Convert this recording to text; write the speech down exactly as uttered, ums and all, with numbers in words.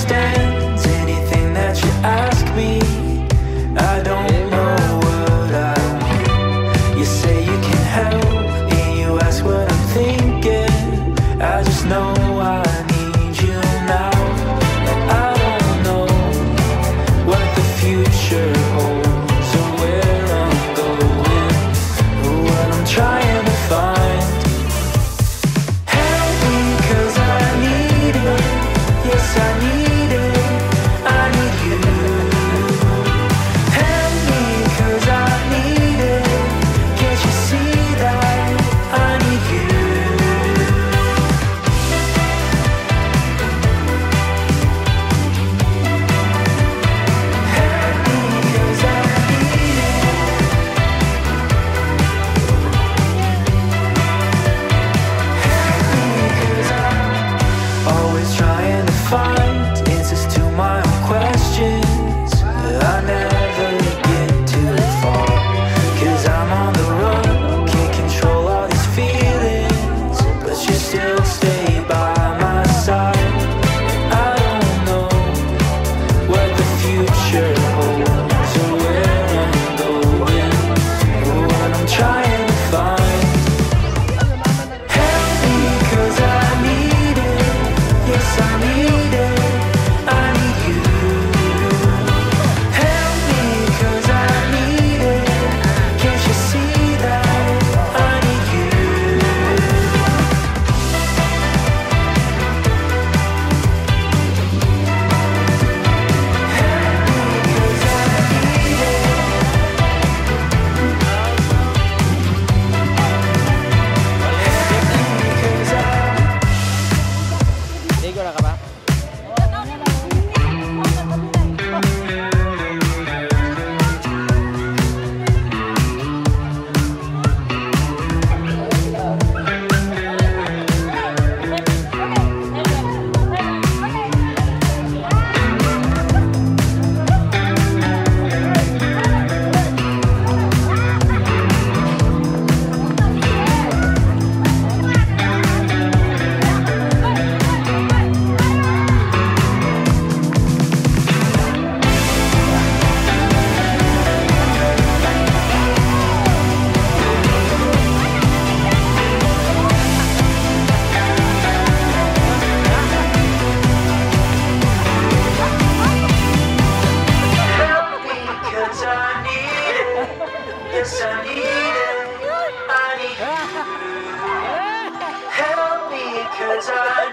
understand anything that you ask me. I don't know what I want. You say you can help, and you ask what I'm thinking. I just know I need you now. And I don't know what the future holds, or where I'm going, or what I'm trying to find. Help me, 'cause I need it. Yes, I need it. I need you. Help me, 'cause I need it. Can't you see that I need you? Help me, 'cause I need it. Help me, 'cause I'm always trying to find answers to my own questions. I never get too far, 'cause I'm on the run, can't control all these feelings, but you still stay by my side. I don't know what the future holds, or where I'm going, or what I'm trying to find. Help me, 'cause I need it. Yes, I need it. I need you. Help me, 'cause I need it. Can't you see that I need you? Help me, 'cause I need it. Help me, 'cause I Ligo na ka ba? Help me, 'cause I need it. Yes, I need it. I need you. Help me, 'cause I